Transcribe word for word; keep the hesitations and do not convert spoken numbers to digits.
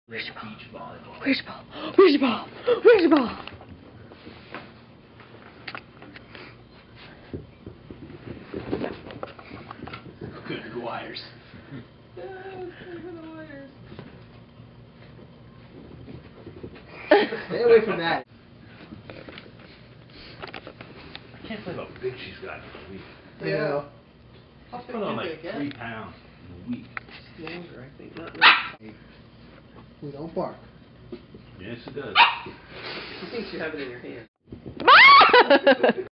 Where's your ball? Beach volleyball. Where's your ball? Where's your ball? Where's your ball? Good for the wires. Yeah, good for the wires. Stay away from that. I can't believe how big she's gotten in a week. I know. How She's big put on did like they get? three pounds in a week. Longer, I think. Not really. We don't bark. Yes, it does. She thinks you have it in your hand.